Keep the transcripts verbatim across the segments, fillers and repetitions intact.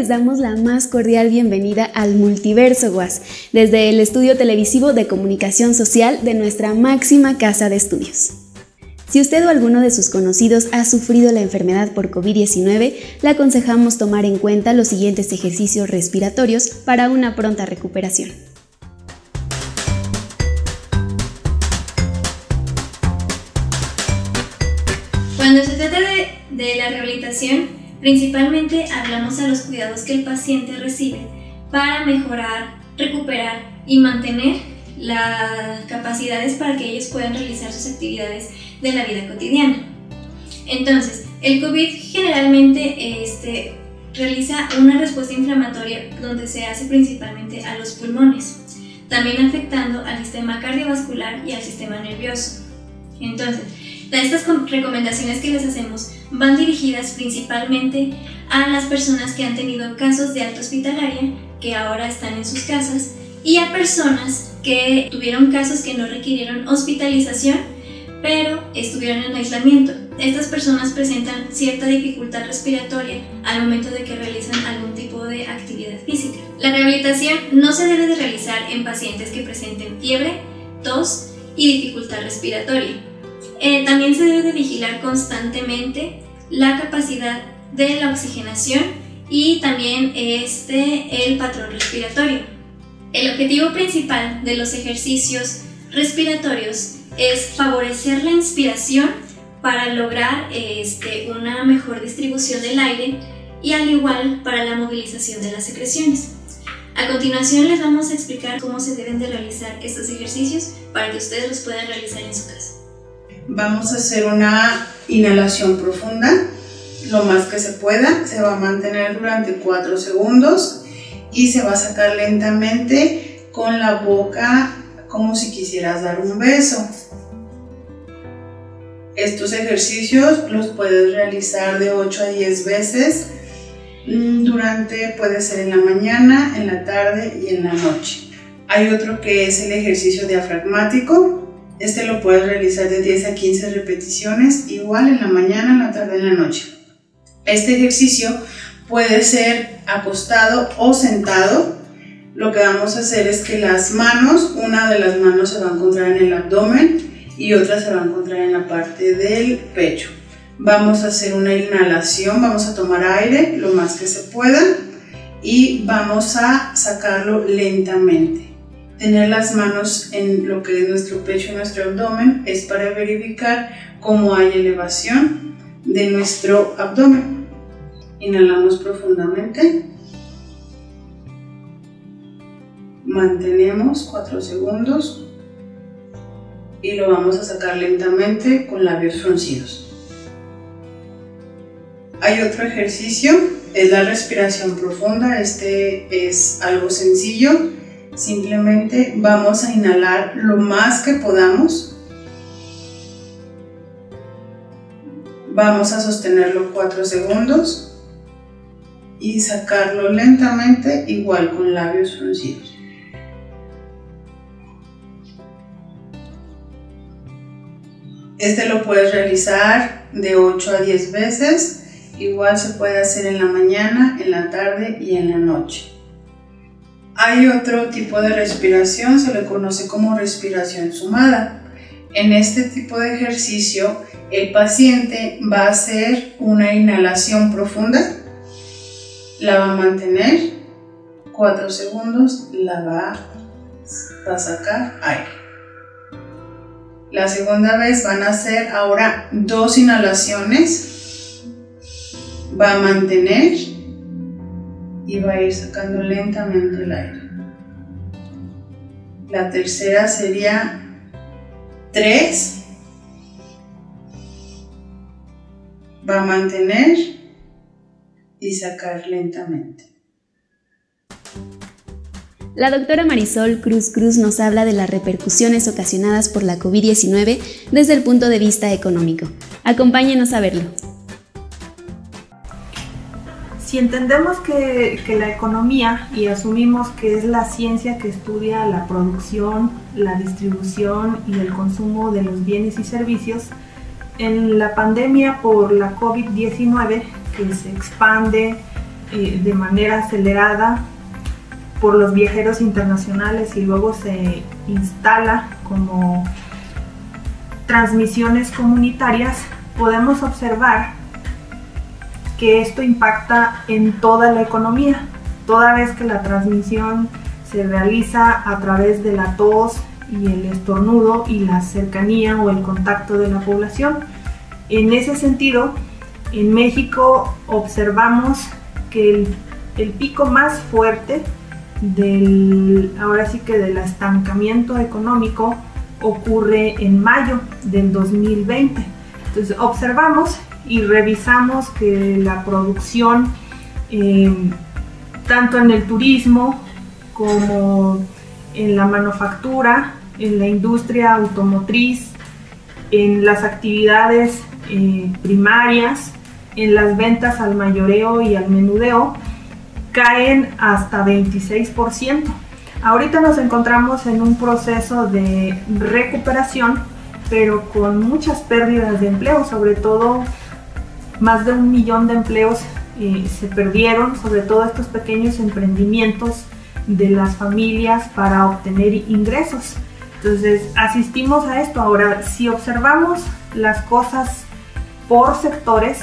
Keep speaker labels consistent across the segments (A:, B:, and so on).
A: les damos la más cordial bienvenida al Multiverso U A S, desde el estudio televisivo de comunicación social de nuestra máxima casa de estudios. Si usted o alguno de sus conocidos ha sufrido la enfermedad por COVID diecinueve, le aconsejamos tomar en cuenta los siguientes ejercicios respiratorios para una pronta recuperación.
B: Cuando se trata de, de la rehabilitación, principalmente hablamos a los cuidados que el paciente recibe para mejorar, recuperar y mantener las capacidades para que ellos puedan realizar sus actividades de la vida cotidiana. Entonces, el COVID generalmente este, realiza una respuesta inflamatoria donde se hace principalmente a los pulmones, también afectando al sistema cardiovascular y al sistema nervioso. Entonces, estas recomendaciones que les hacemos van dirigidas principalmente a las personas que han tenido casos de alta hospitalaria, que ahora están en sus casas, y a personas que tuvieron casos que no requirieron hospitalización, pero estuvieron en aislamiento. Estas personas presentan cierta dificultad respiratoria al momento de que realizan algún tipo de actividad física. La rehabilitación no se debe de realizar en pacientes que presenten fiebre, tos y dificultad respiratoria. Eh, también se debe de vigilar constantemente la capacidad de la oxigenación y también este, el patrón respiratorio. El objetivo principal de los ejercicios respiratorios es favorecer la inspiración para lograr este, una mejor distribución del aire y al igual para la movilización de las secreciones. A continuación les vamos a explicar cómo se deben de realizar estos ejercicios para que ustedes los puedan realizar en su casa.
C: Vamos a hacer una inhalación profunda, lo más que se pueda. Se va a mantener durante cuatro segundos y se va a sacar lentamente con la boca como si quisieras dar un beso. Estos ejercicios los puedes realizar de ocho a diez veces durante, puede ser en la mañana, en la tarde y en la noche. Hay otro que es el ejercicio diafragmático. Este lo puedes realizar de diez a quince repeticiones, igual en la mañana, en la tarde, en la noche. Este ejercicio puede ser acostado o sentado. Lo que vamos a hacer es que las manos, una de las manos se va a encontrar en el abdomen y otra se va a encontrar en la parte del pecho. Vamos a hacer una inhalación, vamos a tomar aire lo más que se pueda y vamos a sacarlo lentamente. Tener las manos en lo que es nuestro pecho y nuestro abdomen es para verificar cómo hay elevación de nuestro abdomen. Inhalamos profundamente. Mantenemos cuatro segundos y lo vamos a sacar lentamente con labios fruncidos. Hay otro ejercicio, es la respiración profunda. Este es algo sencillo. Simplemente vamos a inhalar lo más que podamos. Vamos a sostenerlo cuatro segundos y sacarlo lentamente, igual con labios fruncidos. Este lo puedes realizar de ocho a diez veces. Igual se puede hacer en la mañana, en la tarde y en la noche. Hay otro tipo de respiración, se le conoce como respiración sumada. En este tipo de ejercicio, el paciente va a hacer una inhalación profunda, la va a mantener cuatro segundos, la va a sacar aire. La segunda vez van a hacer ahora dos inhalaciones, va a mantener y va a ir sacando lentamente el aire. La tercera sería tres, va a mantener y sacar lentamente.
A: La doctora Marisol Cruz Cruz nos habla de las repercusiones ocasionadas por la COVID diecinueve desde el punto de vista económico. Acompáñenos a verlo.
D: Si entendemos que, que la economía, y asumimos que es la ciencia que estudia la producción, la distribución y el consumo de los bienes y servicios, en la pandemia por la COVID diecinueve, que se expande eh, de manera acelerada por los viajeros internacionales y luego se instala como transmisiones comunitarias, podemos observar que esto impacta en toda la economía, toda vez que la transmisión se realiza a través de la tos y el estornudo y la cercanía o el contacto de la población. En ese sentido, en México observamos que el, el pico más fuerte del, ahora sí que del estancamiento económico ocurre en mayo del dos mil veinte. Entonces observamos y revisamos que la producción, eh, tanto en el turismo como en la manufactura, en la industria automotriz, en las actividades eh, primarias, en las ventas al mayoreo y al menudeo, caen hasta veintiséis por ciento. Ahorita nos encontramos en un proceso de recuperación, pero con muchas pérdidas de empleo, sobre todo más de un millón de empleos eh, se perdieron, sobre todo estos pequeños emprendimientos de las familias para obtener ingresos. Entonces asistimos a esto. Ahora, si observamos las cosas por sectores,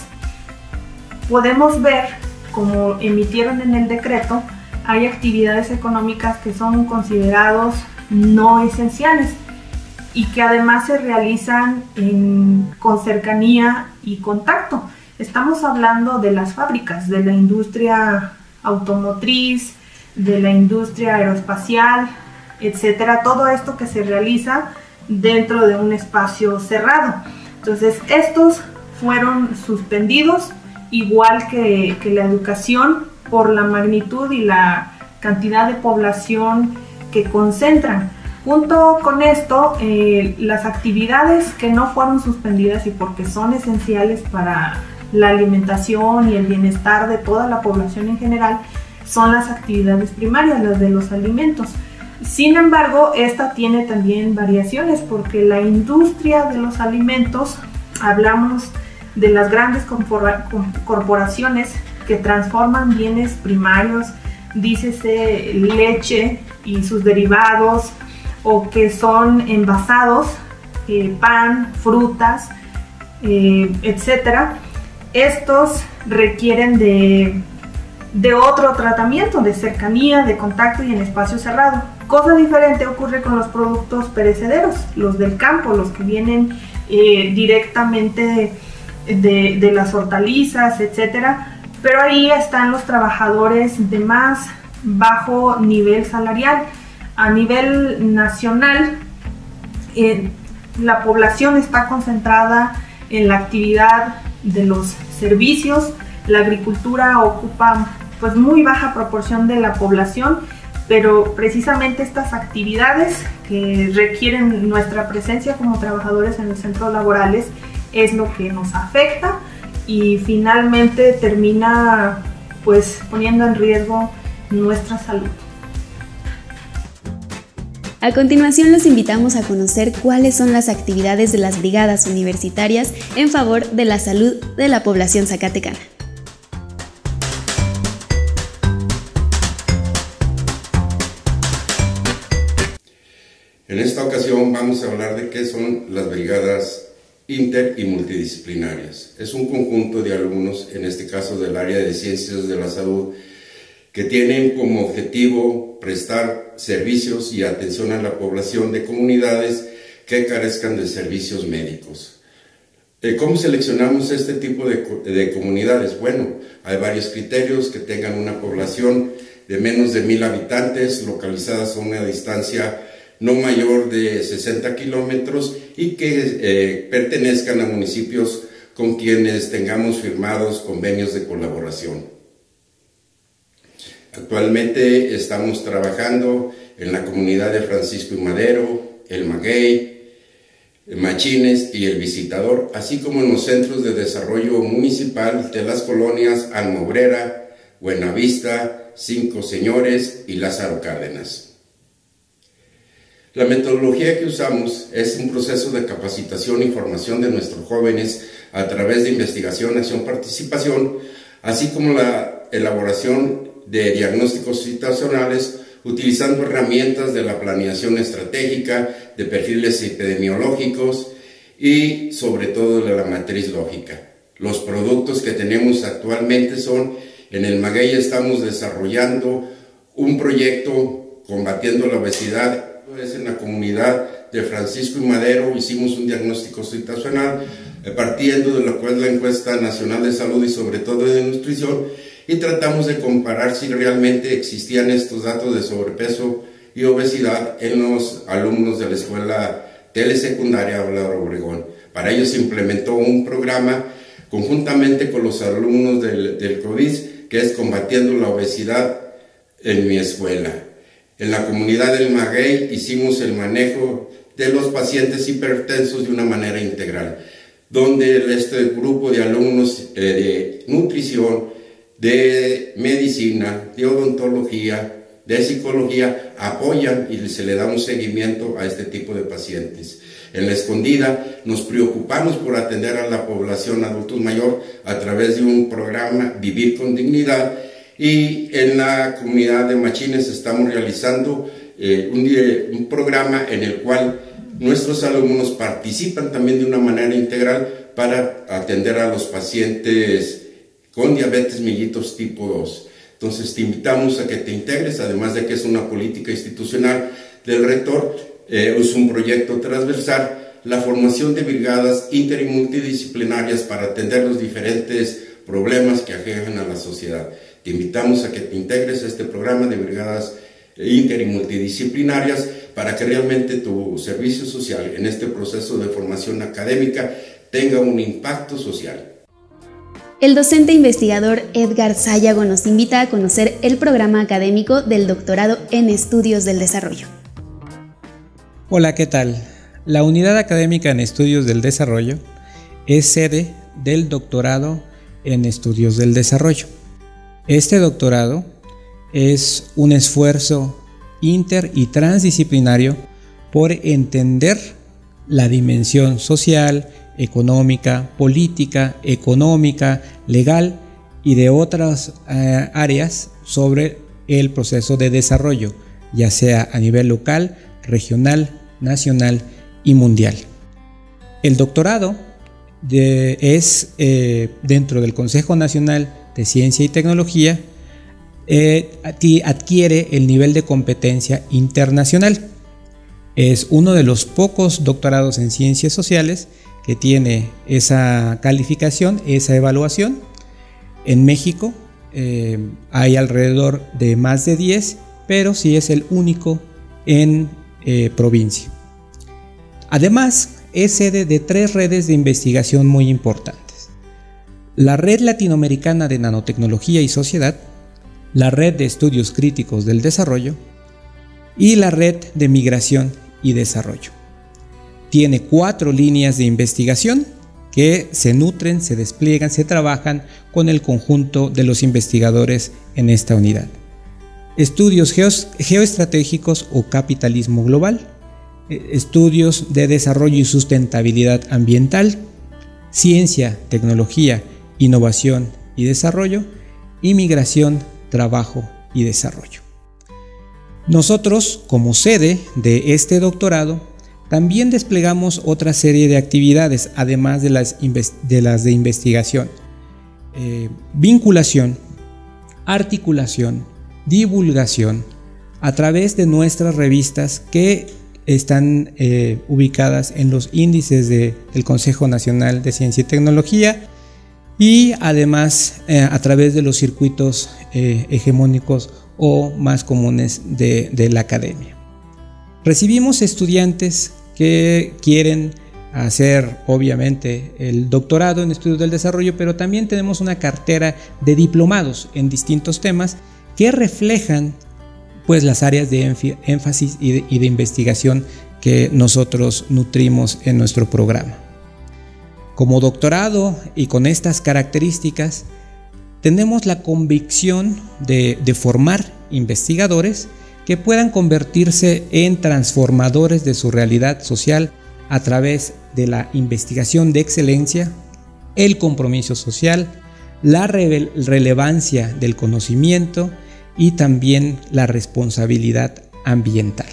D: podemos ver, como emitieron en el decreto, hay actividades económicas que son considerados no esenciales y que además se realizan en, con cercanía y contacto. Estamos hablando de las fábricas, de la industria automotriz, de la industria aeroespacial, etcétera. Todo esto que se realiza dentro de un espacio cerrado. Entonces, estos fueron suspendidos, igual que, que la educación, por la magnitud y la cantidad de población que concentran. Junto con esto, eh, las actividades que no fueron suspendidas y porque son esenciales para la alimentación y el bienestar de toda la población en general, son las actividades primarias, las de los alimentos. Sin embargo, esta tiene también variaciones, porque la industria de los alimentos, hablamos de las grandes corporaciones que transforman bienes primarios, dícese leche y sus derivados, o que son envasados, eh, pan, frutas, eh, etcétera. Estos requieren de, de otro tratamiento, de cercanía, de contacto y en espacio cerrado. Cosa diferente ocurre con los productos perecederos, los del campo, los que vienen eh, directamente de, de las hortalizas, etcétera. Pero ahí están los trabajadores de más bajo nivel salarial. A nivel nacional, eh, la población está concentrada en la actividad de los servicios. La agricultura ocupa pues muy baja proporción de la población, pero precisamente estas actividades que requieren nuestra presencia como trabajadores en los centros laborales es lo que nos afecta y finalmente termina pues poniendo en riesgo nuestra salud.
A: A continuación los invitamos a conocer cuáles son las actividades de las brigadas universitarias en favor de la salud de la población zacatecana.
E: En esta ocasión vamos a hablar de qué son las brigadas inter y multidisciplinarias. Es un conjunto de alumnos, en este caso del área de Ciencias de la Salud, que tienen como objetivo prestar servicios y atención a la población de comunidades que carezcan de servicios médicos. ¿Cómo seleccionamos este tipo de, de comunidades? Bueno, hay varios criterios: que tengan una población de menos de mil habitantes, localizadas a una distancia no mayor de sesenta kilómetros y que eh, pertenezcan a municipios con quienes tengamos firmados convenios de colaboración. Actualmente estamos trabajando en la comunidad de Francisco y Madero, El Maguey, Machines y El Visitador, así como en los centros de desarrollo municipal de las colonias Almobrera, Buenavista, Cinco Señores y Lázaro Cárdenas. La metodología que usamos es un proceso de capacitación y formación de nuestros jóvenes a través de investigación, acción, participación, así como la elaboración de diagnósticos situacionales utilizando herramientas de la planeación estratégica, de perfiles epidemiológicos y sobre todo de la matriz lógica. Los productos que tenemos actualmente son, en el Maguey estamos desarrollando un proyecto combatiendo la obesidad. Es en la comunidad de Francisco y Madero, hicimos un diagnóstico situacional eh, partiendo de lo que es la encuesta nacional de salud y sobre todo de nutrición, y tratamos de comparar si realmente existían estos datos de sobrepeso y obesidad en los alumnos de la escuela telesecundaria Álvaro Obregón. Para ello se implementó un programa conjuntamente con los alumnos del, del CODIS, que es Combatiendo la Obesidad en mi escuela. En la comunidad del Maguey hicimos el manejo de los pacientes hipertensos de una manera integral, donde este grupo de alumnos eh, de nutrición, de medicina, de odontología, de psicología, apoyan y se le da un seguimiento a este tipo de pacientes. En la Escondida nos preocupamos por atender a la población adultos mayor a través de un programa Vivir con Dignidad, y en la comunidad de Machines estamos realizando eh, un, eh, un programa en el cual nuestros alumnos participan también de una manera integral para atender a los pacientes con diabetes mellitus tipo dos. Entonces te invitamos a que te integres, además de que es una política institucional del rector, eh, es un proyecto transversal, la formación de brigadas inter y multidisciplinarias para atender los diferentes problemas que aquejan a la sociedad. Te invitamos a que te integres a este programa de brigadas inter y multidisciplinarias para que realmente tu servicio social en este proceso de formación académica tenga un impacto social.
A: El docente investigador Edgar Sayago nos invita a conocer el programa académico del doctorado en Estudios del Desarrollo.
F: Hola, ¿qué tal? La Unidad Académica en Estudios del Desarrollo es sede del doctorado en Estudios del Desarrollo. Este doctorado es un esfuerzo inter y transdisciplinario por entender la dimensión social, económica, política, económica, legal y de otras eh, áreas sobre el proceso de desarrollo, ya sea a nivel local, regional, nacional y mundial. El doctorado de, es eh, dentro del Consejo Nacional de Ciencia y Tecnología, eh, adquiere el nivel de competencia internacional. Es uno de los pocos doctorados en ciencias sociales que tiene esa calificación, esa evaluación. En México eh, hay alrededor de más de diez, pero sí es el único en eh, provincia. Además, es sede de tres redes de investigación muy importantes: la Red Latinoamericana de Nanotecnología y Sociedad, la Red de Estudios Críticos del Desarrollo y la Red de Migración y Desarrollo. Tiene cuatro líneas de investigación que se nutren, se despliegan, se trabajan con el conjunto de los investigadores en esta unidad. Estudios geoestratégicos o capitalismo global, estudios de desarrollo y sustentabilidad ambiental, ciencia, tecnología, innovación y desarrollo, inmigración, trabajo y desarrollo. Nosotros, como sede de este doctorado, también desplegamos otra serie de actividades, además de las, de, las de investigación, eh, vinculación, articulación, divulgación, a través de nuestras revistas que están eh, ubicadas en los índices de, del Consejo Nacional de Ciencia y Tecnología, y además eh, a través de los circuitos eh, hegemónicos o más comunes de, de la academia. Recibimos estudiantes que quieren hacer obviamente el doctorado en estudios del desarrollo, pero también tenemos una cartera de diplomados en distintos temas que reflejan pues las áreas de énfasis y de, y de investigación que nosotros nutrimos en nuestro programa. Como doctorado y con estas características, tenemos la convicción de, de formar investigadores que puedan convertirse en transformadores de su realidad social a través de la investigación de excelencia, el compromiso social, la re- relevancia del conocimiento y también la responsabilidad ambiental.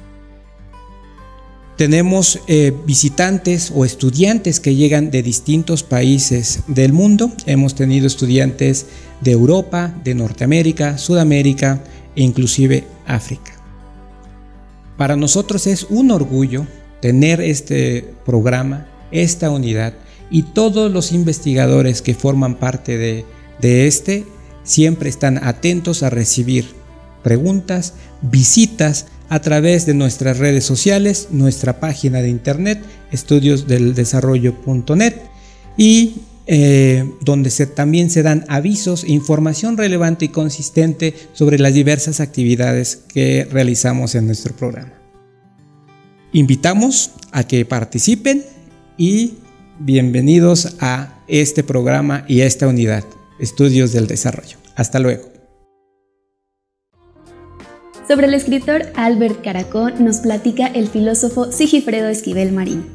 F: Tenemos eh, visitantes o estudiantes que llegan de distintos países del mundo. Hemos tenido estudiantes de Europa, de Norteamérica, Sudamérica e inclusive África. Para nosotros es un orgullo tener este programa, esta unidad, y todos los investigadores que forman parte de, de este siempre están atentos a recibir preguntas, visitas a través de nuestras redes sociales, nuestra página de internet estudios del desarrollo punto net, y eh, donde se, también se dan avisos e información relevante y consistente sobre las diversas actividades que realizamos en nuestro programa. Invitamos a que participen y bienvenidos a este programa y a esta unidad, Estudios del Desarrollo. Hasta luego.
A: Sobre el escritor Albert Caracó nos platica el filósofo Sigifredo Esquivel Marín.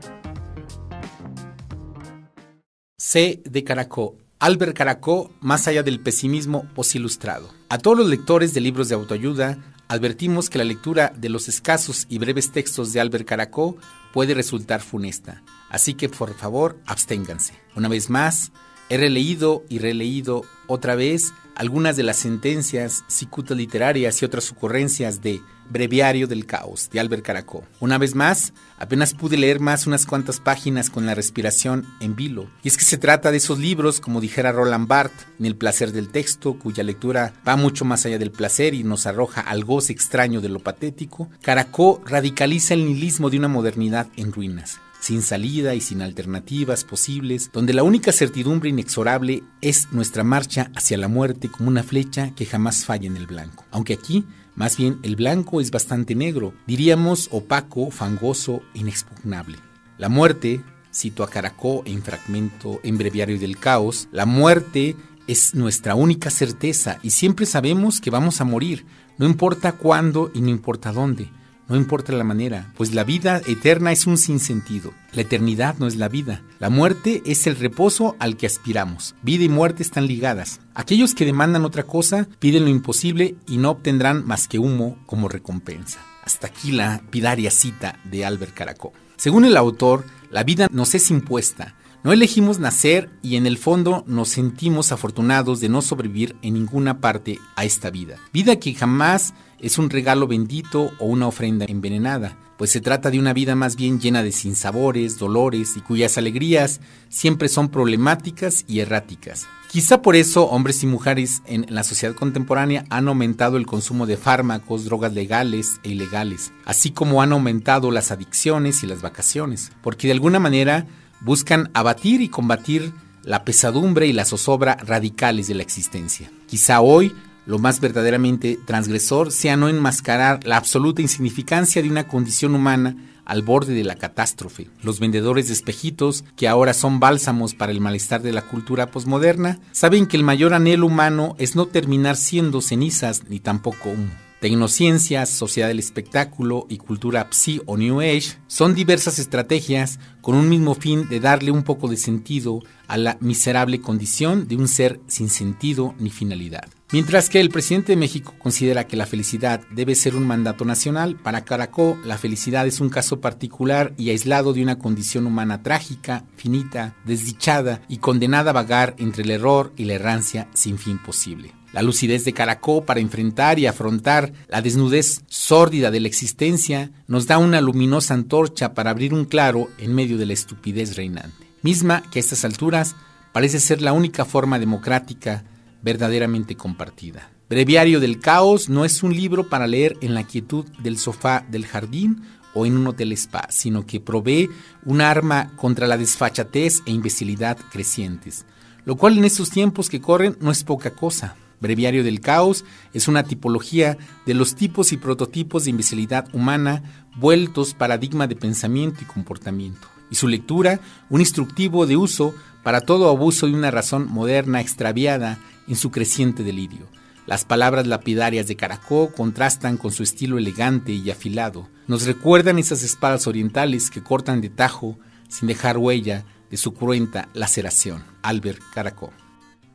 G: C de Caracó. Albert Caracó, más allá del pesimismo posilustrado. A todos los lectores de libros de autoayuda, advertimos que la lectura de los escasos y breves textos de Albert Caracó puede resultar funesta. Así que, por favor, absténganse. Una vez más, he releído y releído otra vez algunas de las sentencias, cicutas literarias y otras ocurrencias de Breviario del Caos, de Albert Caracó. Una vez más, apenas pude leer más unas cuantas páginas con la respiración en vilo. Y es que se trata de esos libros, como dijera Roland Barthes, en El placer del texto, cuya lectura va mucho más allá del placer y nos arroja al goce extraño de lo patético. Caracó radicaliza el nihilismo de una modernidad en ruinas, sin salida y sin alternativas posibles, donde la única certidumbre inexorable es nuestra marcha hacia la muerte como una flecha que jamás falla en el blanco. Aunque aquí, más bien, el blanco es bastante negro, diríamos opaco, fangoso, inexpugnable. La muerte, cito a Caracó en fragmento en Breviario del Caos, la muerte es nuestra única certeza y siempre sabemos que vamos a morir, no importa cuándo y no importa dónde. No importa la manera, pues la vida eterna es un sinsentido. La eternidad no es la vida. La muerte es el reposo al que aspiramos. Vida y muerte están ligadas. Aquellos que demandan otra cosa piden lo imposible y no obtendrán más que humo como recompensa. Hasta aquí la pidaria cita de Albert Caracó. Según el autor, la vida nos es impuesta. No elegimos nacer y en el fondo nos sentimos afortunados de no sobrevivir en ninguna parte a esta vida. Vida que jamás es un regalo bendito o una ofrenda envenenada, pues se trata de una vida más bien llena de sinsabores, dolores y cuyas alegrías siempre son problemáticas y erráticas. Quizá por eso hombres y mujeres en la sociedad contemporánea han aumentado el consumo de fármacos, drogas legales e ilegales, así como han aumentado las adicciones y las vacaciones, porque de alguna manera buscan abatir y combatir la pesadumbre y la zozobra radicales de la existencia. Quizá hoy lo más verdaderamente transgresor sea no enmascarar la absoluta insignificancia de una condición humana al borde de la catástrofe. Los vendedores de espejitos, que ahora son bálsamos para el malestar de la cultura posmoderna, saben que el mayor anhelo humano es no terminar siendo cenizas ni tampoco humo. Tecnociencias, sociedad del espectáculo y cultura psi o New Age son diversas estrategias con un mismo fin de darle un poco de sentido a la miserable condición de un ser sin sentido ni finalidad. Mientras que el presidente de México considera que la felicidad debe ser un mandato nacional, para Caracó la felicidad es un caso particular y aislado de una condición humana trágica, finita, desdichada y condenada a vagar entre el error y la errancia sin fin posible. La lucidez de Caracó para enfrentar y afrontar la desnudez sórdida de la existencia nos da una luminosa antorcha para abrir un claro en medio de la estupidez reinante, misma que a estas alturas parece ser la única forma democrática verdaderamente compartida. Breviario del Caos no es un libro para leer en la quietud del sofá del jardín o en un hotel spa, sino que provee un arma contra la desfachatez e imbecilidad crecientes, lo cual en estos tiempos que corren no es poca cosa. Breviario del Caos es una tipología de los tipos y prototipos de imbecilidad humana vueltos paradigma de pensamiento y comportamiento, y su lectura un instructivo de uso para todo abuso de una razón moderna extraviada en su creciente delirio. Las palabras lapidarias de Caracó contrastan con su estilo elegante y afilado. Nos recuerdan esas espadas orientales que cortan de tajo sin dejar huella de su cruenta laceración. Albert Caracó.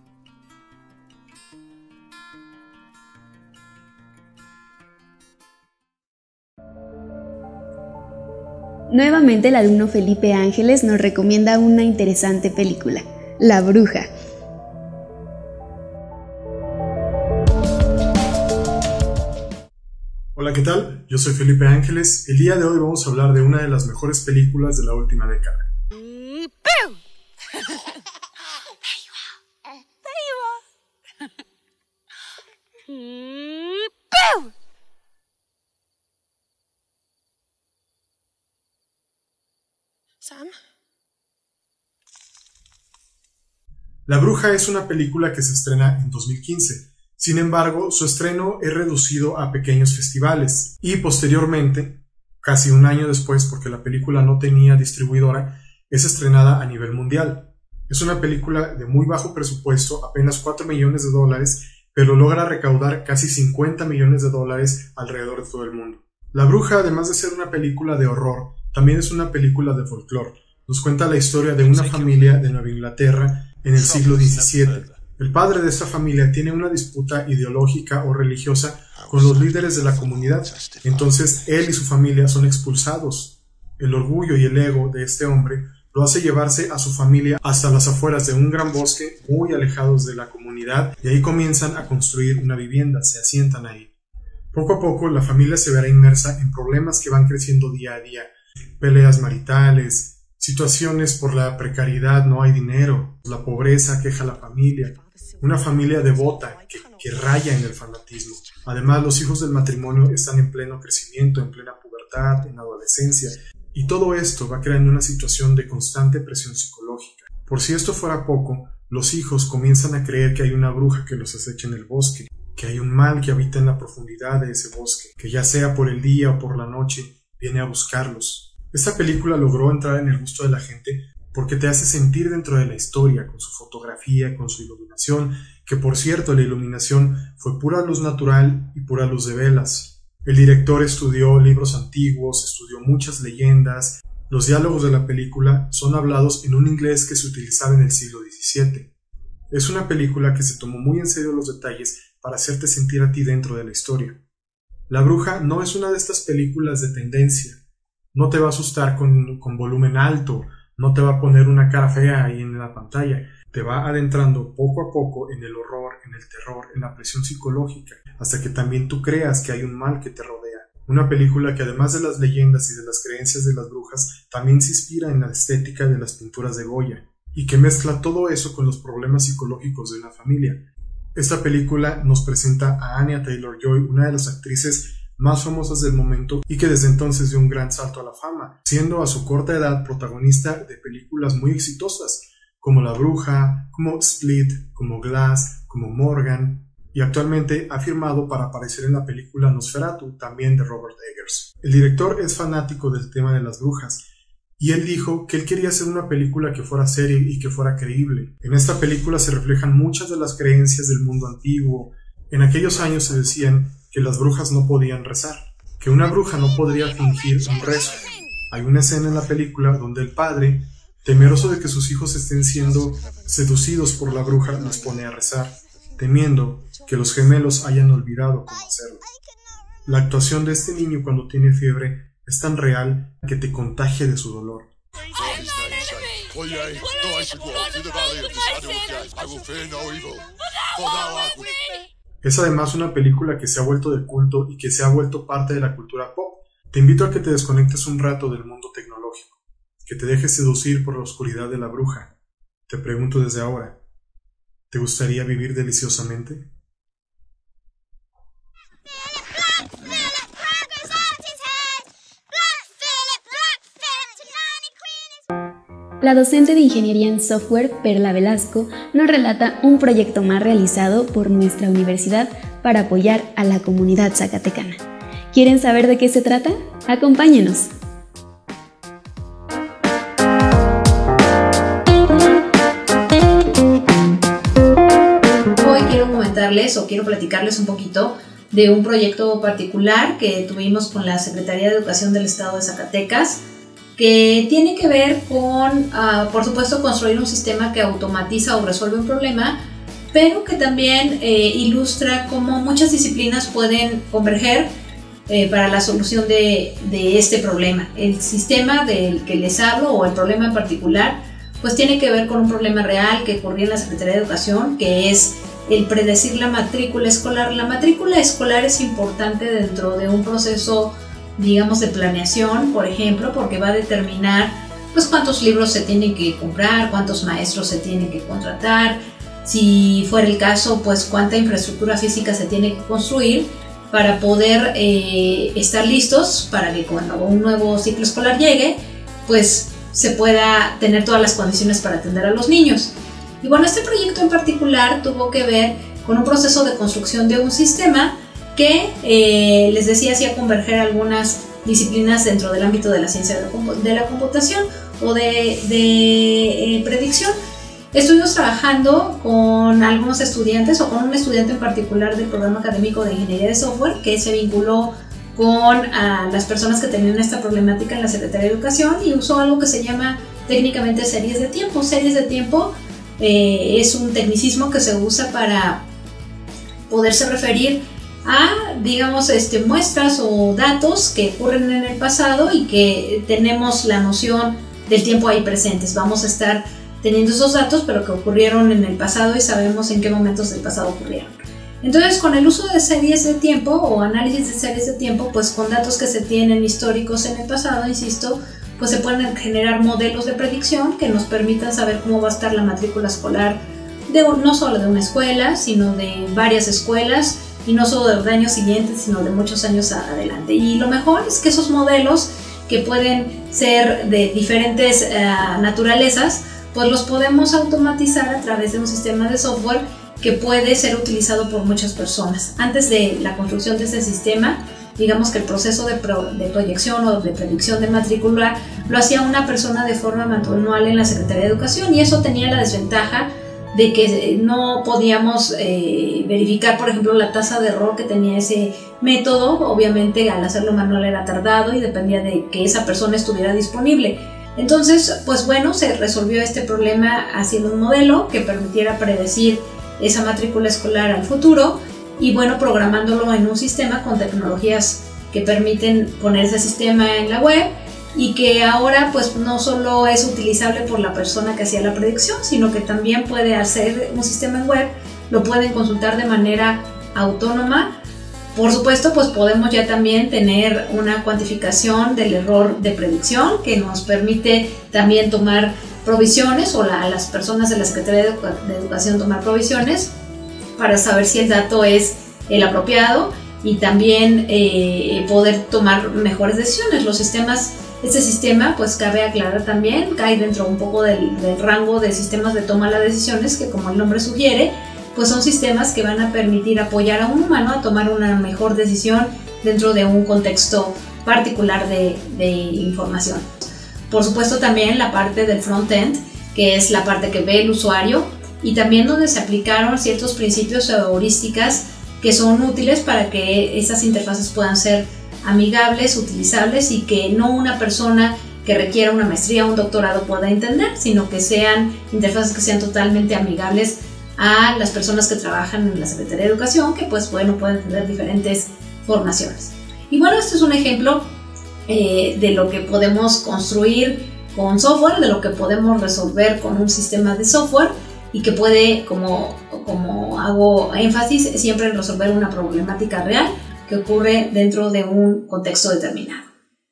A: Nuevamente el alumno Felipe Ángeles nos recomienda una interesante película, La Bruja.
H: Hola, ¿qué tal? Yo soy Felipe Ángeles. El día de hoy vamos a hablar de una de las mejores películas de la última década. La Bruja es una película que se estrena en dos mil quince. Sin embargo, su estreno es reducido a pequeños festivales y posteriormente, casi un año después, porque la película no tenía distribuidora, es estrenada a nivel mundial. Es una película de muy bajo presupuesto, apenas cuatro millones de dólares, pero logra recaudar casi cincuenta millones de dólares alrededor de todo el mundo. La Bruja, además de ser una película de horror, también es una película de folclore. Nos cuenta la historia de una familia de Nueva Inglaterra en el siglo diecisiete. El padre de esta familia tiene una disputa ideológica o religiosa con los líderes de la comunidad. Entonces él y su familia son expulsados. El orgullo y el ego de este hombre lo hace llevarse a su familia hasta las afueras de un gran bosque muy alejados de la comunidad, y ahí comienzan a construir una vivienda, se asientan ahí. Poco a poco la familia se verá inmersa en problemas que van creciendo día a día, peleas maritales, situaciones por la precariedad, no hay dinero, la pobreza aqueja a la familia, una familia devota que, que raya en el fanatismo. Además, los hijos del matrimonio están en pleno crecimiento, en plena pubertad, en adolescencia, y todo esto va creando una situación de constante presión psicológica. Por si esto fuera poco, los hijos comienzan a creer que hay una bruja que los acecha en el bosque, que hay un mal que habita en la profundidad de ese bosque, que ya sea por el día o por la noche, viene a buscarlos. Esta película logró entrar en el gusto de la gente porque te hace sentir dentro de la historia, con su fotografía, con su iluminación, que por cierto la iluminación fue pura luz natural y pura luz de velas. El director estudió libros antiguos, estudió muchas leyendas. Los diálogos de la película son hablados en un inglés que se utilizaba en el siglo diecisiete. Es una película que se tomó muy en serio los detalles para hacerte sentir a ti dentro de la historia. La Bruja no es una de estas películas de tendencia. No te va a asustar con, con volumen alto, no te va a poner una cara fea ahí en la pantalla. Te va adentrando poco a poco en el horror, en el terror, en la presión psicológica, hasta que también tú creas que hay un mal que te rodea. Una película que además de las leyendas y de las creencias de las brujas, también se inspira en la estética de las pinturas de Goya, y que mezcla todo eso con los problemas psicológicos de una familia. Esta película nos presenta a Anya Taylor-Joy, una de las actrices más famosas del momento y que desde entonces dio un gran salto a la fama, siendo a su corta edad protagonista de películas muy exitosas, como La Bruja, como Split, como Glass, como Morgan, y actualmente ha firmado para aparecer en la película Nosferatu, también de Robert Eggers. El director es fanático del tema de las brujas, y él dijo que él quería hacer una película que fuera seria y que fuera creíble. En esta película se reflejan muchas de las creencias del mundo antiguo. En aquellos años se decían que las brujas no podían rezar, que una bruja no podría fingir un rezo. Hay una escena en la película donde el padre, temeroso de que sus hijos estén siendo seducidos por la bruja, los pone a rezar, temiendo que los gemelos hayan olvidado cómo hacerlo. La actuación de este niño cuando tiene fiebre es tan real que te contagia de su dolor. Es además una película que se ha vuelto de culto y que se ha vuelto parte de la cultura pop. Te invito a que te desconectes un rato del mundo tecnológico, que te dejes seducir por la oscuridad de la bruja. Te pregunto desde ahora, ¿te gustaría vivir deliciosamente?
A: La docente de Ingeniería en Software, Perla Velasco, nos relata un proyecto más realizado por nuestra universidad para apoyar a la comunidad zacatecana. ¿Quieren saber de qué se trata? ¡Acompáñenos!
I: Hoy quiero comentarles o quiero platicarles un poquito de un proyecto particular que tuvimos con la Secretaría de Educación del Estado de Zacatecas, que tiene que ver con, uh, por supuesto, construir un sistema que automatiza o resuelve un problema, pero que también eh, ilustra cómo muchas disciplinas pueden converger eh, para la solución de, de este problema. El sistema del que les hablo, o el problema en particular, pues tiene que ver con un problema real que ocurría en la Secretaría de Educación, que es el predecir la matrícula escolar. La matrícula escolar es importante dentro de un proceso, digamos, de planeación, por ejemplo, porque va a determinar pues cuántos libros se tienen que comprar, cuántos maestros se tienen que contratar, si fuera el caso, pues cuánta infraestructura física se tiene que construir para poder eh, estar listos para que cuando un nuevo ciclo escolar llegue, pues se pueda tener todas las condiciones para atender a los niños. Y bueno, este proyecto en particular tuvo que ver con un proceso de construcción de un sistema que, eh, les decía, hacía converger algunas disciplinas dentro del ámbito de la ciencia de la computación o de, de eh, predicción. Estuvimos trabajando con algunos estudiantes o con un estudiante en particular del programa académico de ingeniería de software que se vinculó con a las personas que tenían esta problemática en la Secretaría de Educación y usó algo que se llama técnicamente series de tiempo. Series de tiempo eh, es un tecnicismo que se usa para poderse referir a, digamos, este, muestras o datos que ocurren en el pasado y que tenemos la noción del tiempo ahí presentes. Vamos a estar teniendo esos datos, pero que ocurrieron en el pasado y sabemos en qué momentos del pasado ocurrieron. Entonces, con el uso de series de tiempo o análisis de series de tiempo, pues con datos que se tienen históricos en el pasado, insisto, pues se pueden generar modelos de predicción que nos permitan saber cómo va a estar la matrícula escolar de, no solo de una escuela, sino de varias escuelas, y no solo de los años siguientes, sino de muchos años adelante. Y lo mejor es que esos modelos, que pueden ser de diferentes uh, naturalezas, pues los podemos automatizar a través de un sistema de software que puede ser utilizado por muchas personas. Antes de la construcción de ese sistema, digamos que el proceso de, pro, de proyección o de predicción de matrícula lo hacía una persona de forma manual en la Secretaría de Educación, y eso tenía la desventaja de que no podíamos eh, verificar, por ejemplo, la tasa de error que tenía ese método. Obviamente, al hacerlo manual era tardado y dependía de que esa persona estuviera disponible. Entonces, pues bueno, se resolvió este problema haciendo un modelo que permitiera predecir esa matrícula escolar al futuro y, bueno, programándolo en un sistema con tecnologías que permiten poner ese sistema en la web, y que ahora pues no solo es utilizable por la persona que hacía la predicción, sino que también puede hacer un sistema en web, lo pueden consultar de manera autónoma. Por supuesto, pues podemos ya también tener una cuantificación del error de predicción que nos permite también tomar provisiones, o la, a las personas de la Secretaría de, Edu- de Educación tomar provisiones para saber si el dato es el apropiado, y también eh, poder tomar mejores decisiones. Los sistemas, este sistema, pues cabe aclarar también, cae dentro un poco del, del rango de sistemas de toma de decisiones que, como el nombre sugiere, pues son sistemas que van a permitir apoyar a un humano a tomar una mejor decisión dentro de un contexto particular de, de información. Por supuesto, también la parte del front-end, que es la parte que ve el usuario, y también donde se aplicaron ciertos principios o heurísticas que son útiles para que esas interfaces puedan ser amigables, utilizables, y que no una persona que requiera una maestría o un doctorado pueda entender, sino que sean interfaces que sean totalmente amigables a las personas que trabajan en la Secretaría de Educación, que pues bueno, pueden tener diferentes formaciones. Y bueno, este es un ejemplo eh, de lo que podemos construir con software, de lo que podemos resolver con un sistema de software, y que puede, como, como hago énfasis, siempre resolver una problemática real que ocurre dentro de un contexto determinado.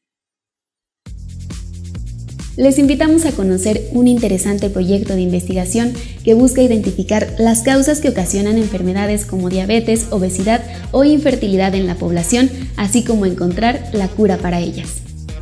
A: Les invitamos a conocer un interesante proyecto de investigación que busca identificar las causas que ocasionan enfermedades como diabetes, obesidad o infertilidad en la población, así como encontrar la cura para ellas.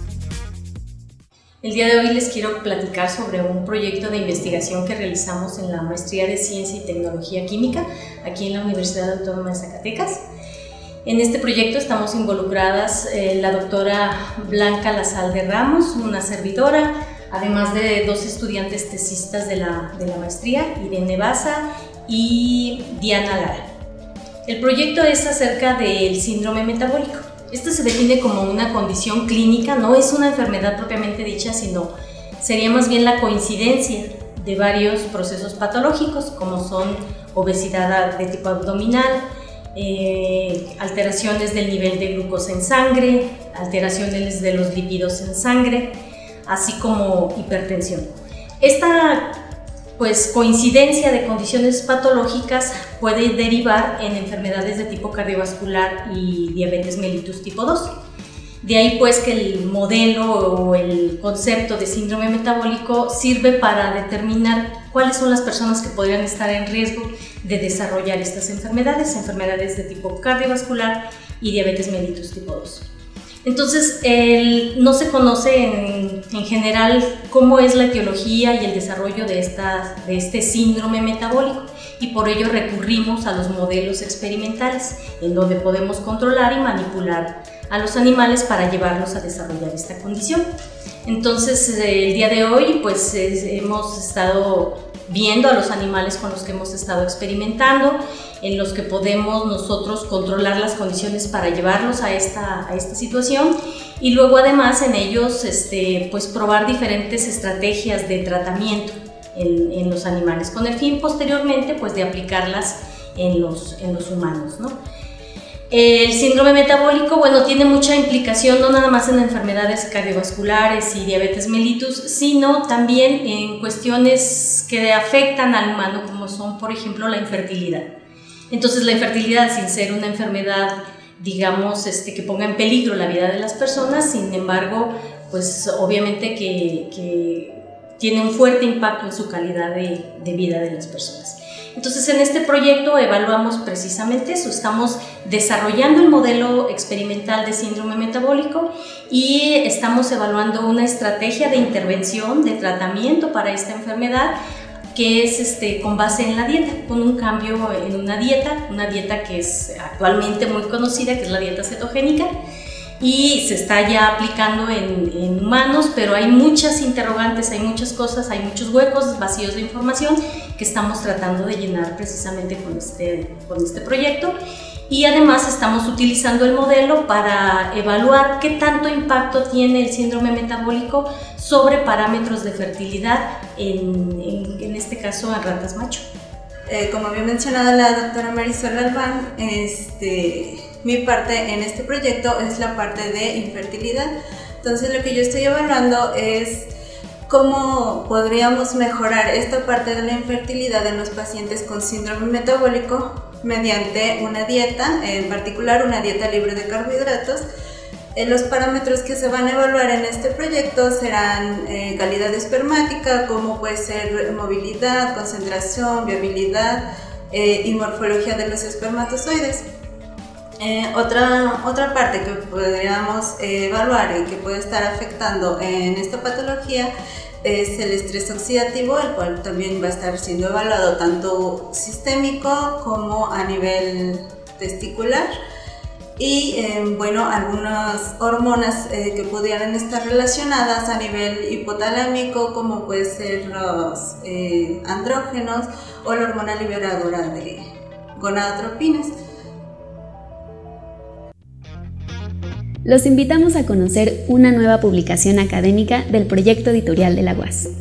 J: El día de hoy les quiero platicar sobre un proyecto de investigación que realizamos en la Maestría de Ciencia y Tecnología Química aquí en la Universidad Autónoma de Zacatecas. En este proyecto estamos involucradas eh, la doctora Blanca Lazalde Ramos, una servidora, además de dos estudiantes tesistas de la, de la maestría, Irene Baza y Diana Lara. El proyecto es acerca del síndrome metabólico. Esto se define como una condición clínica, no es una enfermedad propiamente dicha, sino sería más bien la coincidencia de varios procesos patológicos, como son obesidad de tipo abdominal, eh, alteraciones del nivel de glucosa en sangre, alteraciones de los lípidos en sangre, así como hipertensión. Esta pues, coincidencia de condiciones patológicas puede derivar en enfermedades de tipo cardiovascular y diabetes mellitus tipo dos. De ahí pues que el modelo o el concepto de síndrome metabólico sirve para determinar cuáles son las personas que podrían estar en riesgo de desarrollar estas enfermedades, enfermedades de tipo cardiovascular y diabetes mellitus tipo dos. Entonces, el, no se conoce en, en general cómo es la etiología y el desarrollo de, esta, de este síndrome metabólico, y por ello recurrimos a los modelos experimentales, en donde podemos controlar y manipular a los animales para llevarlos a desarrollar esta condición. Entonces, el día de hoy pues es, hemos estado viendo a los animales con los que hemos estado experimentando, en los que podemos nosotros controlar las condiciones para llevarlos a esta, a esta situación, y luego además en ellos este, pues probar diferentes estrategias de tratamiento en, en los animales, con el fin posteriormente pues de aplicarlas en los, en los humanos, ¿no? El síndrome metabólico, bueno, tiene mucha implicación no nada más en enfermedades cardiovasculares y diabetes mellitus, sino también en cuestiones que afectan al humano, como son, por ejemplo, la infertilidad. Entonces, la infertilidad, sin ser una enfermedad, digamos, este, que ponga en peligro la vida de las personas, sin embargo, pues obviamente que, que tiene un fuerte impacto en su calidad de, de vida de las personas. Entonces, en este proyecto evaluamos precisamente eso, estamos desarrollando el modelo experimental de síndrome metabólico y estamos evaluando una estrategia de intervención, de tratamiento para esta enfermedad, que es este, con base en la dieta, con un cambio en una dieta, una dieta que es actualmente muy conocida, que es la dieta cetogénica, y se está ya aplicando en, en humanos, pero hay muchas interrogantes, hay muchas cosas, hay muchos huecos, vacíos de información que estamos tratando de llenar precisamente con este, con este proyecto, y además estamos utilizando el modelo para evaluar qué tanto impacto tiene el síndrome metabólico sobre parámetros de fertilidad, en, en, en este caso en ratas macho.
K: Eh, como había mencionado la doctora Marisol Albán, este, mi parte en este proyecto es la parte de infertilidad. Entonces lo que yo estoy evaluando es cómo podríamos mejorar esta parte de la infertilidad en los pacientes con síndrome metabólico mediante una dieta, en particular una dieta libre de carbohidratos. Eh, los parámetros que se van a evaluar en este proyecto serán eh, calidad espermática, como puede ser movilidad, concentración, viabilidad eh, y morfología de los espermatozoides. Eh, otra, otra parte que podríamos eh, evaluar y que puede estar afectando en esta patología es el estrés oxidativo, el cual también va a estar siendo evaluado tanto sistémico como a nivel testicular. Y eh, bueno, algunas hormonas eh, que pudieran estar relacionadas a nivel hipotalámico, como puede ser los eh, andrógenos o la hormona liberadora de gonadotropinas.
A: Los invitamos a conocer una nueva publicación académica del proyecto editorial de la U A S.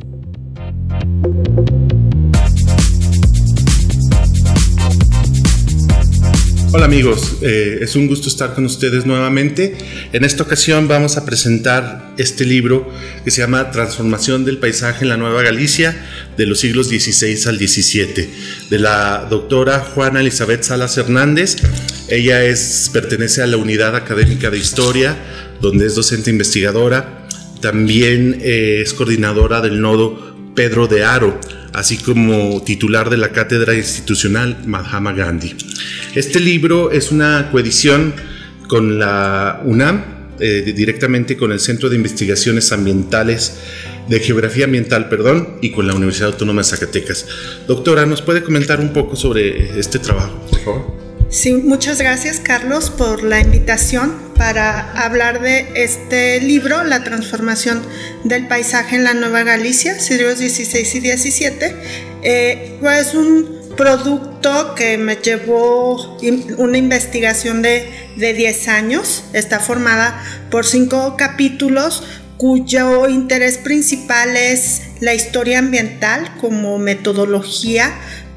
L: Hola amigos, eh, es un gusto estar con ustedes nuevamente. En esta ocasión vamos a presentar este libro que se llama Transformación del paisaje en la Nueva Galicia de los siglos dieciséis al diecisiete, de la doctora Juana Elizabeth Salas Hernández. Ella es, pertenece a la Unidad Académica de Historia, donde es docente investigadora. También eh, es coordinadora del nodo Pedro de Haro, así como titular de la Cátedra Institucional Mahatma Gandhi. Este libro es una coedición con la UNAM, eh, directamente con el Centro de Investigaciones Ambientales, de Geografía Ambiental, perdón, y con la Universidad Autónoma de Zacatecas. Doctora, ¿nos puede comentar un poco sobre este trabajo, por favor?
M: Sí, muchas gracias, Carlos, por la invitación para hablar de este libro, La transformación del paisaje en la Nueva Galicia, siglos dieciséis y diecisiete. Eh, pues un producto que me llevó una investigación de, de diez años. Está formada por cinco capítulos cuyo interés principal es la historia ambiental como metodología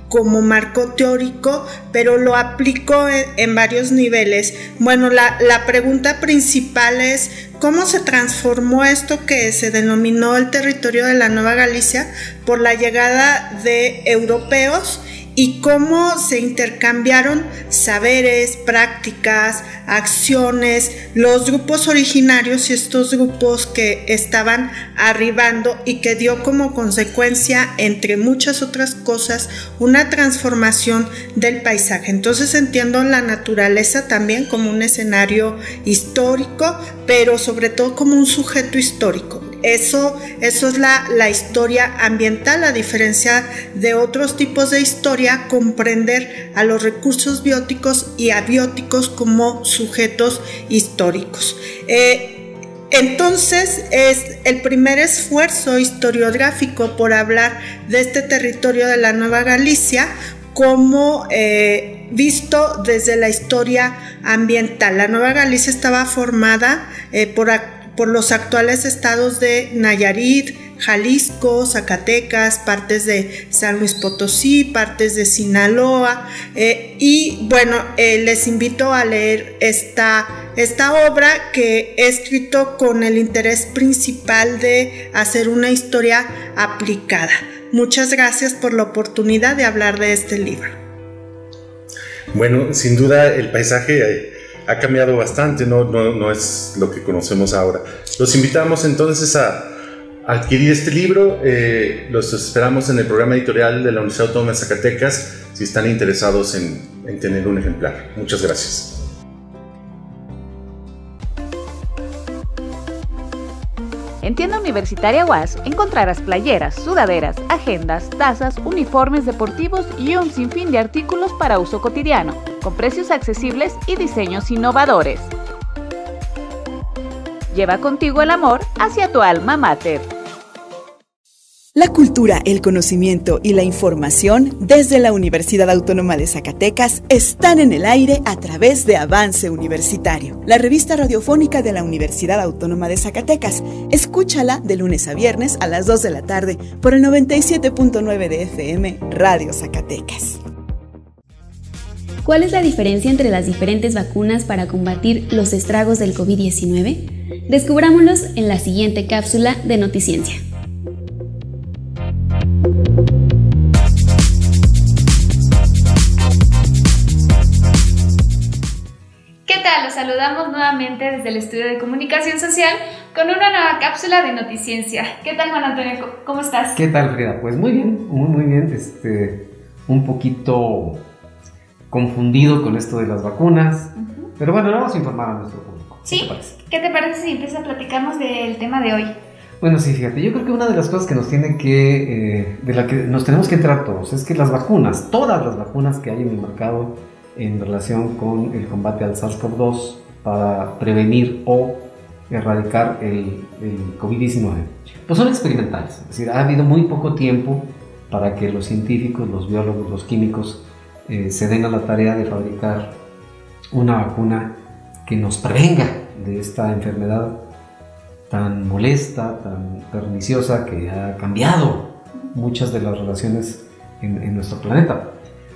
M: como marco teórico, pero lo aplico en, en varios niveles. Bueno, la, la pregunta principal es cómo se transformó esto que se denominó el territorio de la Nueva Galicia por la llegada de europeos y cómo se intercambiaron saberes, prácticas, acciones, los grupos originarios y estos grupos que estaban arribando y que dio como consecuencia, entre muchas otras cosas, una transformación del paisaje. Entonces entiendo la naturaleza también como un escenario histórico, pero sobre todo como un sujeto histórico. Eso, eso es la, la historia ambiental, a diferencia de otros tipos de historia, comprender a los recursos bióticos y abióticos como sujetos históricos. Eh, entonces, es el primer esfuerzo historiográfico por hablar de este territorio de la Nueva Galicia como eh, visto desde la historia ambiental. La Nueva Galicia estaba formada eh, por por los actuales estados de Nayarit, Jalisco, Zacatecas, partes de San Luis Potosí, partes de Sinaloa, eh, y bueno, eh, les invito a leer esta, esta obra que he escrito con el interés principal de hacer una historia aplicada. Muchas gracias por la oportunidad de hablar de este libro.
L: Bueno, sin duda el paisaje eh, ha cambiado bastante, no, no, no es lo que conocemos ahora. Los invitamos entonces a adquirir este libro, eh, los esperamos en el programa editorial de la Universidad Autónoma de Zacatecas si están interesados en, en tener un ejemplar. Muchas gracias.
N: En Tienda Universitaria U A S encontrarás playeras, sudaderas, agendas, tazas, uniformes deportivos y un sinfín de artículos para uso cotidiano, con precios accesibles y diseños innovadores. Lleva contigo el amor hacia tu alma mater.
O: La cultura, el conocimiento y la información desde la Universidad Autónoma de Zacatecas están en el aire a través de Avance Universitario, la revista radiofónica de la Universidad Autónoma de Zacatecas. Escúchala de lunes a viernes a las dos de la tarde por el noventa y siete punto nueve de F M Radio Zacatecas.
A: ¿Cuál es la diferencia entre las diferentes vacunas para combatir los estragos del COVID diecinueve? Descubrámoslos en la siguiente cápsula de Noticiencia.
B: ¿Qué tal? Los saludamos nuevamente desde el Estudio de Comunicación Social con una nueva cápsula de Noticiencia. ¿Qué tal, Juan Antonio? ¿Cómo estás?
P: ¿Qué tal, Frida? Pues muy bien, muy muy bien. Este, un poquito confundido con esto de las vacunas, uh-huh. Pero bueno, vamos a informar a nuestro público.
B: ¿Sí? ¿Te ¿Qué te parece si empiezas a platicarnos del tema de hoy?
P: Bueno, sí, fíjate, yo creo que una de las cosas que nos tiene que, eh, de la que nos tenemos que enterar todos, es que las vacunas, todas las vacunas que hay en el mercado en relación con el combate al SARS-CoV dos para prevenir o erradicar el, el COVID diecinueve, pues son experimentales. Es decir, ha habido muy poco tiempo para que los científicos, los biólogos, los químicos eh, se den a la tarea de fabricar una vacuna que nos prevenga de esta enfermedad tan molesta, tan perniciosa, que ha cambiado muchas de las relaciones en, en nuestro planeta.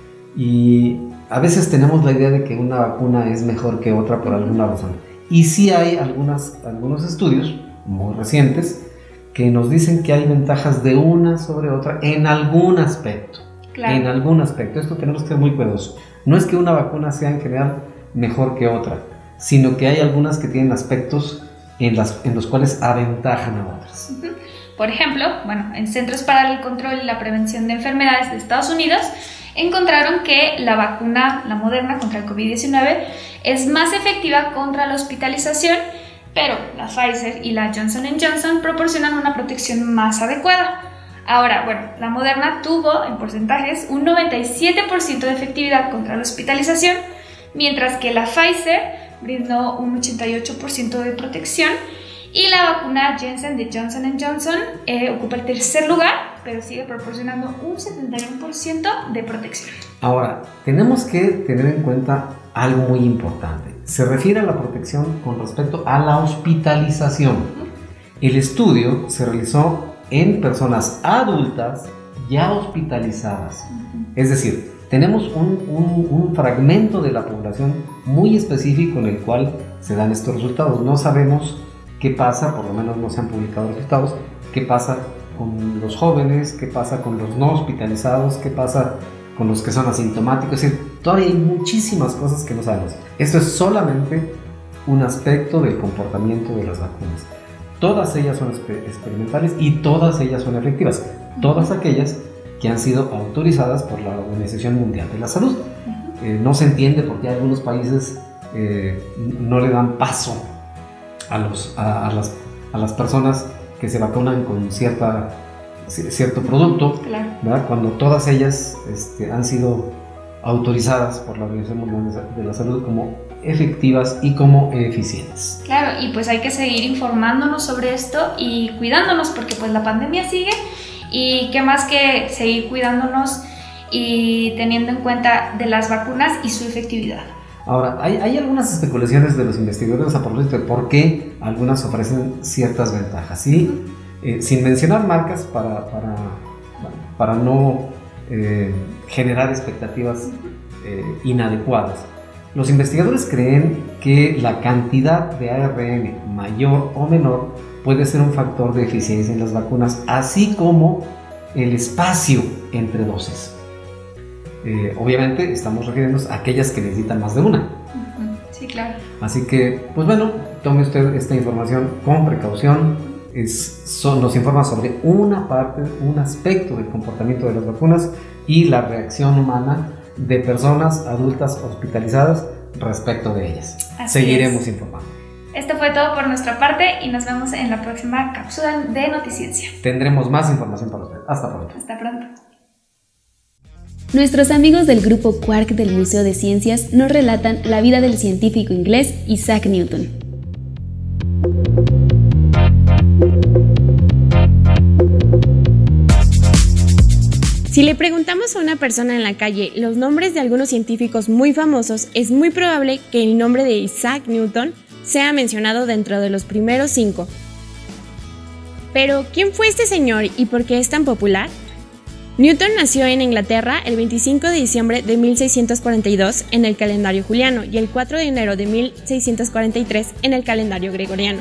P: Y a veces tenemos la idea de que una vacuna es mejor que otra por alguna razón. Y sí hay algunas, algunos estudios muy recientes que nos dicen que hay ventajas de una sobre otra en algún aspecto. Claro. En algún aspecto. Esto tenemos que ser muy cuidadosos. No es que una vacuna sea en general mejor que otra, sino que hay algunas que tienen aspectos en, las, en los cuales aventajan a otras.
B: Por ejemplo, bueno, en Centros para el Control y la Prevención de Enfermedades de Estados Unidos encontraron que la vacuna, la Moderna contra el COVID diecinueve, es más efectiva contra la hospitalización, pero la Pfizer y la Johnson and Johnson proporcionan una protección más adecuada. Ahora, bueno, la Moderna tuvo en porcentajes un noventa y siete por ciento de efectividad contra la hospitalización, mientras que la Pfizer brindó un ochenta y ocho por ciento de protección y la vacuna Janssen de Johnson and Johnson eh, ocupa el tercer lugar, pero sigue proporcionando un setenta y uno por ciento de protección.
P: Ahora, tenemos que tener en cuenta algo muy importante. Se refiere a la protección con respecto a la hospitalización. El estudio se realizó en personas adultas ya hospitalizadas. Es decir, tenemos un, un, un fragmento de la población muy específico en el cual se dan estos resultados. No sabemos qué pasa, por lo menos no se han publicado resultados, qué pasa con los jóvenes, qué pasa con los no hospitalizados, qué pasa con los que son asintomáticos. Es decir, todavía hay muchísimas cosas que no sabemos. Esto es solamente un aspecto del comportamiento de las vacunas. Todas ellas son experimentales y todas ellas son efectivas. Todas aquellas que han sido autorizadas por la Organización Mundial de la Salud. Eh, no se entiende por qué algunos países eh, no le dan paso a, los, a, a, las, a las personas que se vacunan con cierta, cierto producto, claro. ¿verdad? Cuando todas ellas este, han sido autorizadas por la Organización Mundial de la Salud como efectivas y como eficientes.
Q: Claro, y pues hay que seguir informándonos sobre esto y cuidándonos, porque pues la pandemia sigue, y qué más que seguir cuidándonos y teniendo en cuenta de las vacunas y su efectividad.
P: Ahora, hay, hay algunas especulaciones de los investigadores a propósito de por qué algunas ofrecen ciertas ventajas, ¿sí? Eh, sin mencionar marcas para, para, para no eh, generar expectativas eh, inadecuadas. Los investigadores creen que la cantidad de A R N mayor o menor puede ser un factor de eficiencia en las vacunas, así como el espacio entre dosis. Eh, obviamente estamos refiriéndonos a aquellas que necesitan más de una.
Q: Sí, claro.
P: Así que, pues bueno, tome usted esta información con precaución. Es, son, nos informa sobre una parte, un aspecto del comportamiento de las vacunas y la reacción humana de personas adultas hospitalizadas respecto de ellas.
Q: Así
P: Seguiremos
Q: es.
P: informando.
Q: Esto fue todo por nuestra parte y nos vemos en la próxima cápsula de Noticiencia.
P: Tendremos más información para usted. Hasta pronto.
Q: Hasta pronto.
A: Nuestros amigos del grupo Quark del Museo de Ciencias nos relatan la vida del científico inglés Isaac Newton. Si le preguntamos a una persona en la calle los nombres de algunos científicos muy famosos, es muy probable que el nombre de Isaac Newton sea mencionado dentro de los primeros cinco. Pero, ¿quién fue este señor y por qué es tan popular? Newton nació en Inglaterra el veinticinco de diciembre de mil seiscientos cuarenta y dos en el calendario juliano y el cuatro de enero de mil seiscientos cuarenta y tres en el calendario gregoriano.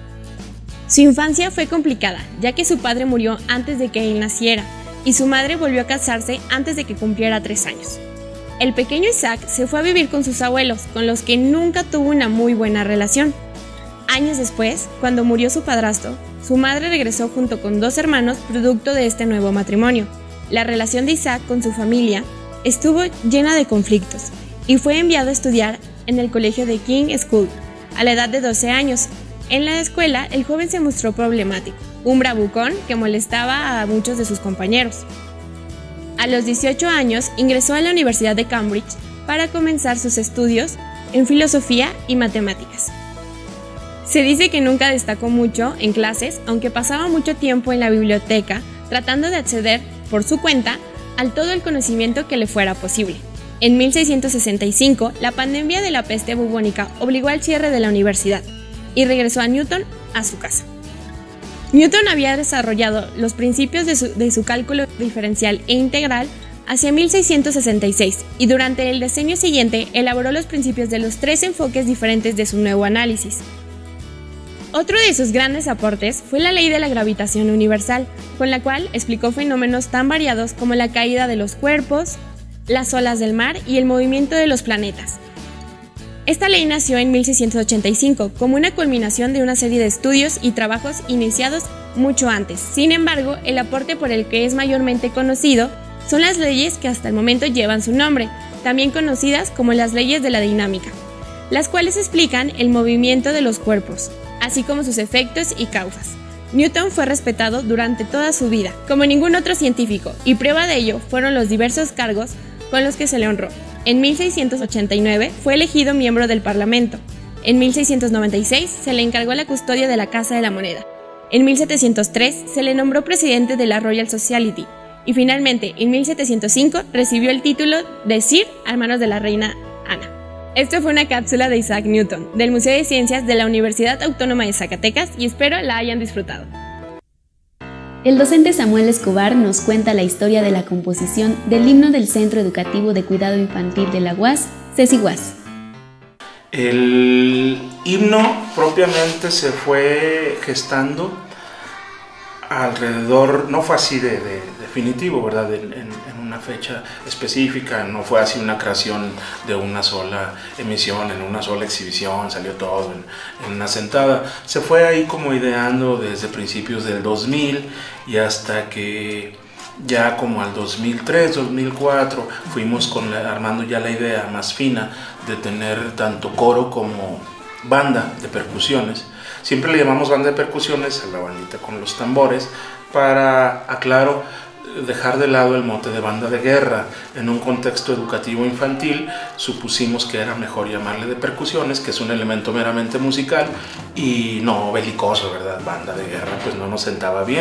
A: Su infancia fue complicada, ya que su padre murió antes de que él naciera, y su madre volvió a casarse antes de que cumpliera tres años. El pequeño Isaac se fue a vivir con sus abuelos, con los que nunca tuvo una muy buena relación. Años después, cuando murió su padrastro, su madre regresó junto con dos hermanos producto de este nuevo matrimonio. La relación de Isaac con su familia estuvo llena de conflictos y fue enviado a estudiar en el colegio de King School a la edad de doce años. En la escuela, el joven se mostró problemático, un bravucón que molestaba a muchos de sus compañeros. A los dieciocho años ingresó a la Universidad de Cambridge para comenzar sus estudios en filosofía y matemáticas. Se dice que nunca destacó mucho en clases, aunque pasaba mucho tiempo en la biblioteca tratando de acceder por su cuenta al todo el conocimiento que le fuera posible. En mil seiscientos sesenta y cinco, la pandemia de la peste bubónica obligó al cierre de la universidad y regresó a Newton a su casa. Newton había desarrollado los principios de su, de su cálculo diferencial e integral hacia mil seiscientos sesenta y seis y durante el decenio siguiente elaboró los principios de los tres enfoques diferentes de su nuevo análisis. Otro de sus grandes aportes fue la ley de la gravitación universal, con la cual explicó fenómenos tan variados como la caída de los cuerpos, las olas del mar y el movimiento de los planetas. Esta ley nació en mil seiscientos ochenta y cinco como una culminación de una serie de estudios y trabajos iniciados mucho antes. Sin embargo, el aporte por el que es mayormente conocido son las leyes que hasta el momento llevan su nombre, también conocidas como las leyes de la dinámica, las cuales explican el movimiento de los cuerpos, así como sus efectos y causas. Newton fue respetado durante toda su vida, como ningún otro científico, y prueba de ello fueron los diversos cargos con los que se le honró. En mil seiscientos ochenta y nueve fue elegido miembro del Parlamento. En mil seiscientos noventa y seis se le encargó la custodia de la Casa de la Moneda. En mil setecientos tres se le nombró presidente de la Royal Society. Y finalmente, en mil setecientos cinco recibió el título de Sir a manos de la reina Ana. Esto fue una cápsula de Isaac Newton, del Museo de Ciencias de la Universidad Autónoma de Zacatecas, y espero la hayan disfrutado. El docente Samuel Escobar nos cuenta la historia de la composición del himno del Centro Educativo de Cuidado Infantil de la U A S, CECIUAS.
R: El himno propiamente se fue gestando alrededor, no fue así de, de definitivo, ¿verdad? En, en, en una fecha específica, no fue así una creación de una sola emisión, en una sola exhibición, salió todo en, en una sentada. Se fue ahí como ideando desde principios del dos mil y hasta que ya como al dos mil tres, dos mil cuatro fuimos con la, armando ya la idea más fina de tener tanto coro como banda de percusiones. Siempre le llamamos banda de percusiones a la bandita con los tambores para, aclaro, dejar de lado el mote de banda de guerra. En un contexto educativo infantil supusimos que era mejor llamarle de percusiones, que es un elemento meramente musical y no belicoso, ¿verdad? Banda de guerra pues no nos sentaba bien.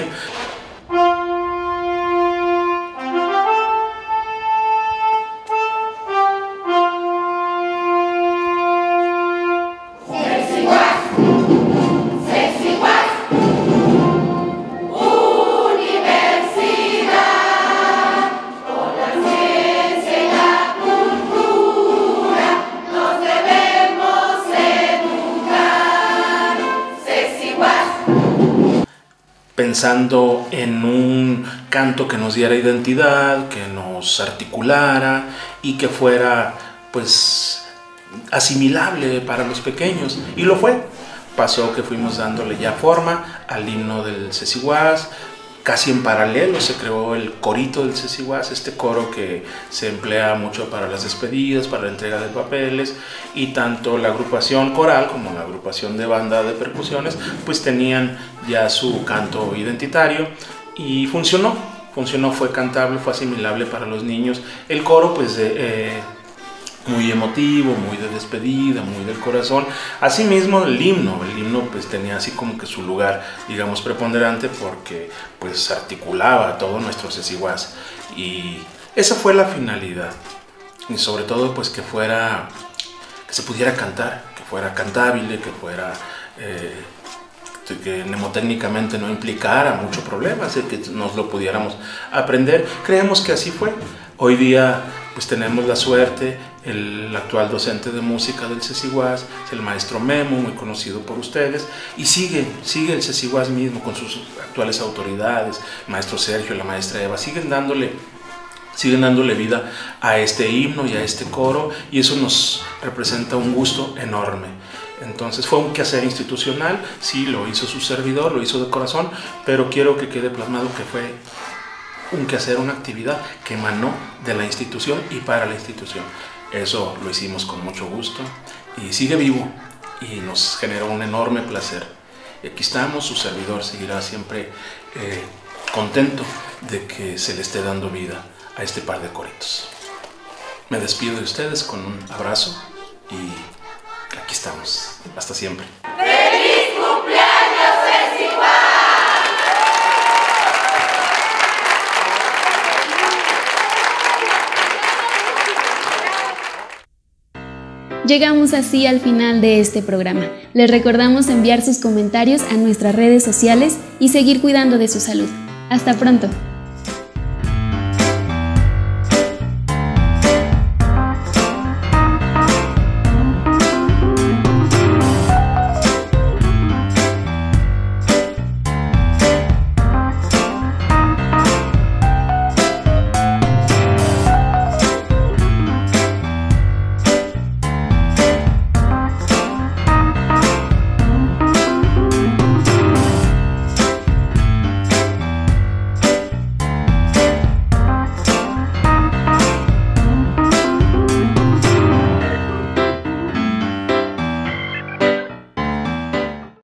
R: Pensando en un canto que nos diera identidad, que nos articulara y que fuera pues asimilable para los pequeños, y lo fue. Pasó que fuimos dándole ya forma al himno del CECIUAS. Casi en paralelo se creó el corito del CECIUAS, este coro que se emplea mucho para las despedidas, para la entrega de papeles, y tanto la agrupación coral como la agrupación de banda de percusiones pues tenían ya su canto identitario y funcionó, funcionó, fue cantable, fue asimilable para los niños. El coro pues de, eh, muy emotivo, muy de despedida, muy del corazón. Asimismo el himno, el himno pues tenía así como que su lugar, digamos, preponderante porque pues articulaba todo nuestro CECIUAS y esa fue la finalidad. Y sobre todo pues que fuera, que se pudiera cantar, que fuera cantable, que fuera... Eh, que mnemotécnicamente no implicara mucho problema, así que nos lo pudiéramos aprender. Creemos que así fue. Hoy día pues tenemos la suerte, el actual docente de música del CECIUAS es el maestro Memo, muy conocido por ustedes, y sigue, sigue el CECIUAS mismo con sus actuales autoridades, el maestro Sergio, la maestra Eva, siguen dándole, siguen dándole vida a este himno y a este coro, y eso nos representa un gusto enorme. Entonces fue un quehacer institucional, sí, lo hizo su servidor, lo hizo de corazón, pero quiero que quede plasmado que fue un quehacer, una actividad que emanó de la institución y para la institución. Eso lo hicimos con mucho gusto y sigue vivo y nos generó un enorme placer. Y aquí estamos, su servidor seguirá siempre eh, contento de que se le esté dando vida a este par de coritos. Me despido de ustedes con un abrazo y aquí estamos, hasta siempre.
S: ¡Feliz cumpleaños, CECIUAS!
A: Llegamos así al final de este programa. Les recordamos enviar sus comentarios a nuestras redes sociales y seguir cuidando de su salud. Hasta pronto.